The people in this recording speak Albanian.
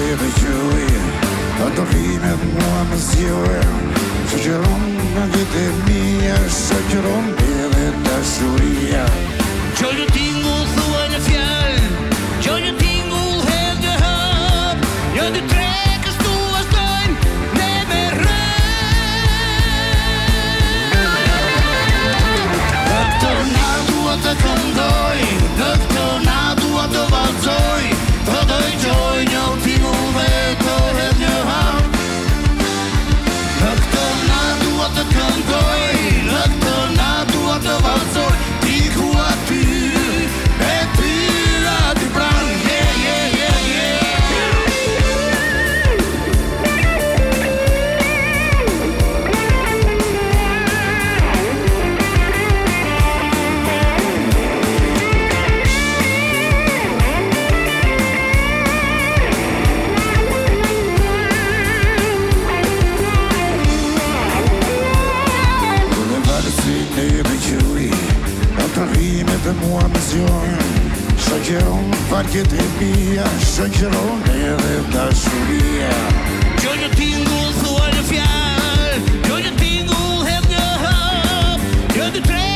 neve qëj Ato rimet mua më zjojnë Shoqëron në vete mija Shoqëron edhe dashuria Gjoj në tingull thua një fjall Gjoj në tingull hedh një hap Një dy tre kështu ashtojnë Ne me rrë Në këtë na dua të këndoj Në këtë na dua të valzoj Të dojgjoj një tingull dhe të hedh një hap Në këtë na dua të këndoj Në këtë na dua të valzoj Ti ku aty E ty aty pran Yeah, yeah, yeah, yeah Rimet e mua më zjojnë Shoqëron farket e mija Shoqëron edhe dashuria Gjoj një tingull thua një fjall Gjoj një tingull hedh një hap Një dy tre